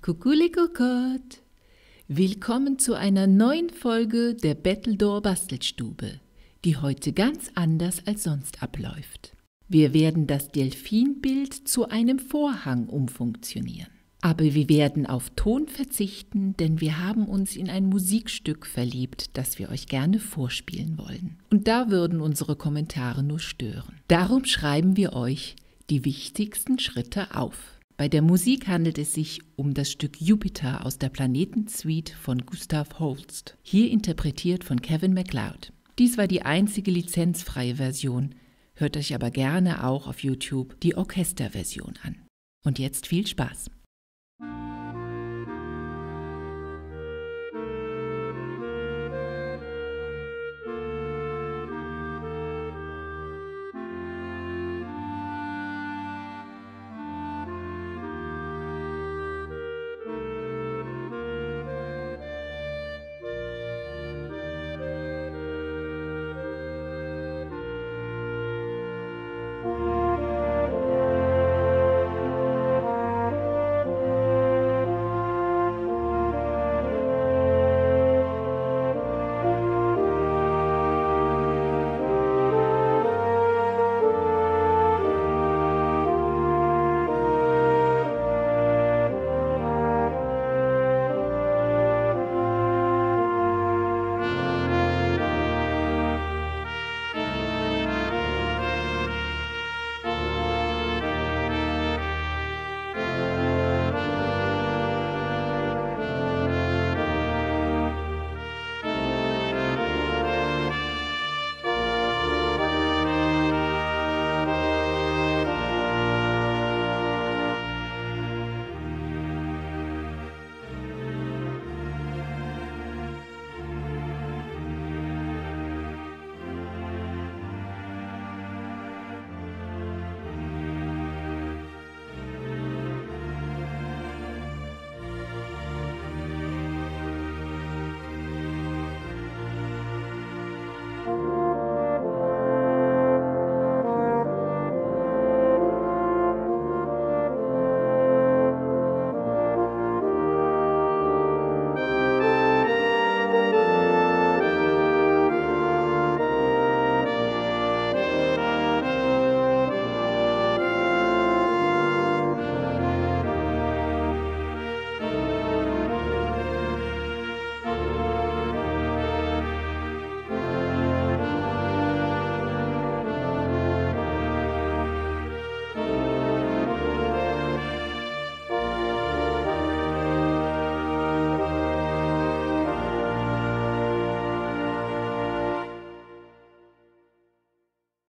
Coucou les cocottes! Willkommen zu einer neuen Folge der Battledore Bastelstube, die heute ganz anders als sonst abläuft. Wir werden das Delfinbild zu einem Vorhang umfunktionieren. Aber wir werden auf Ton verzichten, denn wir haben uns in ein Musikstück verliebt, das wir euch gerne vorspielen wollen. Und da würden unsere Kommentare nur stören. Darum schreiben wir euch die wichtigsten Schritte auf. Bei der Musik handelt es sich um das Stück Jupiter aus der Planetensuite von Gustav Holst, hier interpretiert von Kevin MacLeod. Dies war die einzige lizenzfreie Version, hört euch aber gerne auch auf YouTube die Orchesterversion an. Und jetzt viel Spaß!